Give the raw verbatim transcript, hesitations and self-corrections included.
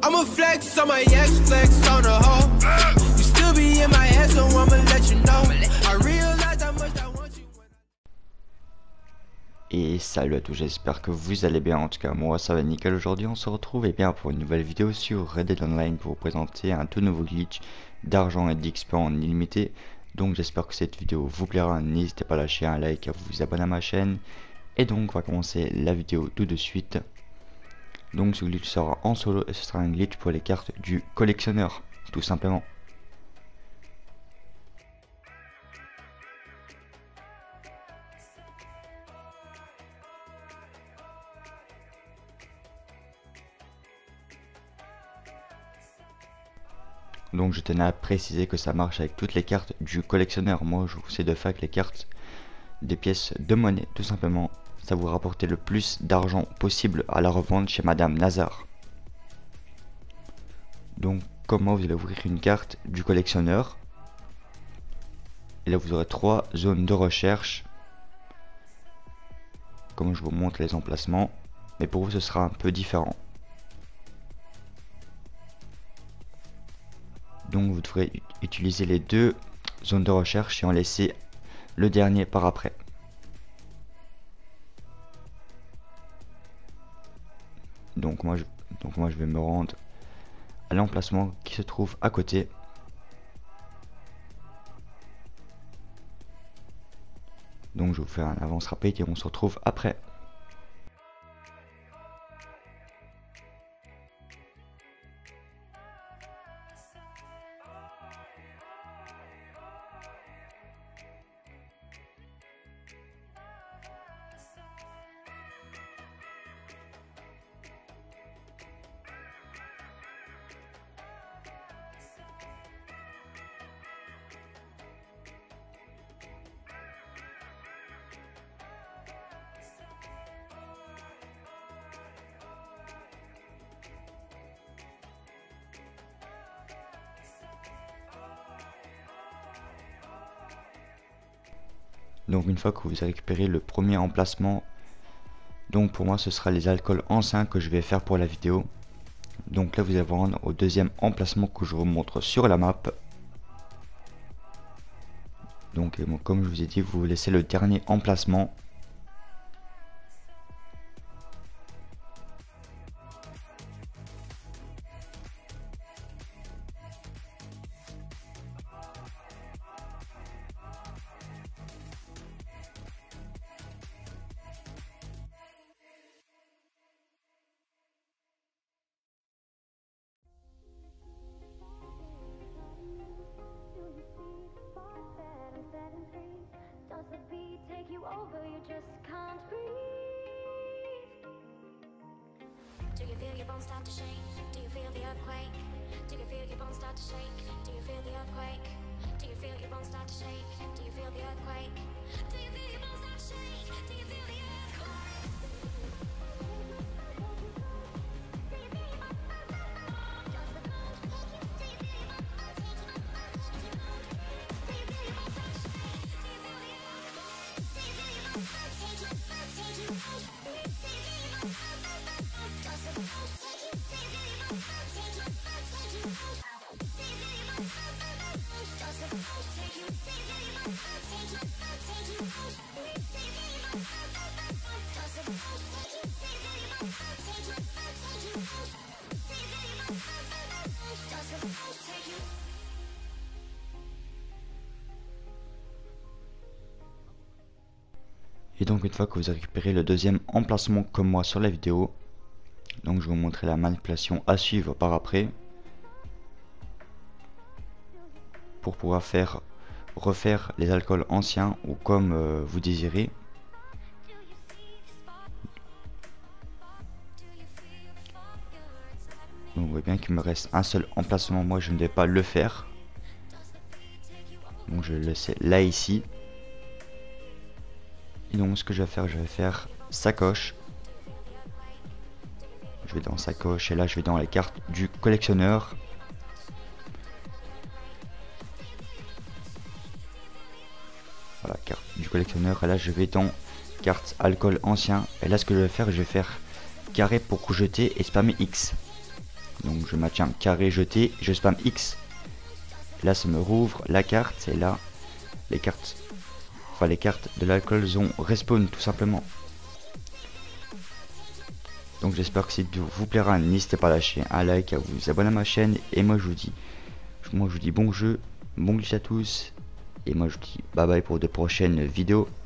I'm a flex on my ex, flex on the hoe. You still be in my head, so I'ma let you know. I realize how much I want you. Et salut à tous, j'espère que vous allez bien. En tout cas moi ça va nickel. Aujourd'hui on se retrouve et bien pour une nouvelle vidéo sur Red Dead Online pour vous présenter un tout nouveau glitch d'argent et d'X P en illimité. Donc j'espère que cette vidéo vous plaira, n'hésitez pas à lâcher un like, à vous abonner à ma chaîne. Et donc on va commencer la vidéo tout de suite. Donc ce glitch sera en solo et ce sera un glitch pour les cartes du collectionneur, tout simplement. Donc je tenais à préciser que ça marche avec toutes les cartes du collectionneur. Moi je vous conseille de faire avec les cartes des pièces de monnaie, tout simplement. Ça vous rapporter le plus d'argent possible à la revente chez Madame Nazar. Donc comment vous allez ouvrir une carte du collectionneur. Et là vous aurez trois zones de recherche. Comme je vous montre les emplacements. Mais pour vous ce sera un peu différent. Donc vous devrez utiliser les deux zones de recherche et en laisser le dernier par après. Donc moi, je, donc moi je vais me rendre à l'emplacement qui se trouve à côté. Donc je vais vous faire un avance rapide et on se retrouve après. Donc une fois que vous avez récupéré le premier emplacement, donc pour moi ce sera les alcools anciens que je vais faire pour la vidéo. Donc là vous allez vous rendre au deuxième emplacement que je vous montre sur la map. Donc bon, comme je vous ai dit, vous laissez le dernier emplacement. Does the beat take you over? You just can't breathe. Do you feel your bones start to shake? Do you feel the earthquake? Do you feel your bones start to shake? Do you feel the earthquake? Do you feel your bones start to shake? Do you feel the earthquake? Do you feel your bones start to shake? Do you feel the Et donc une fois que vous avez récupéré le deuxième emplacement comme moi sur la vidéo, donc je vais vous montrer la manipulation à suivre par après. Pour pouvoir faire refaire les alcools anciens ou comme euh, vous désirez. Donc vous voyez bien qu'il me reste un seul emplacement, moi je ne vais pas le faire. Donc je vais le laisser là ici. Et donc ce que je vais faire, je vais faire sacoche. Je vais dans sacoche et là je vais dans les cartes du collectionneur. Voilà, carte du collectionneur. Et là je vais dans carte alcool ancien. Et là ce que je vais faire, je vais faire carré pour rejeter et spammer X. Donc je maintiens carré jeté, je spam X. Là ça me rouvre la carte et là les cartes, enfin les cartes de l'alcool ont respawn tout simplement. Donc j'espère que cette vidéo vous plaira, n'hésitez pas à lâcher un like, à vous abonner à ma chaîne et moi je vous dis, moi je vous dis bon jeu, bon glitch à tous et moi je vous dis bye bye pour de prochaines vidéos.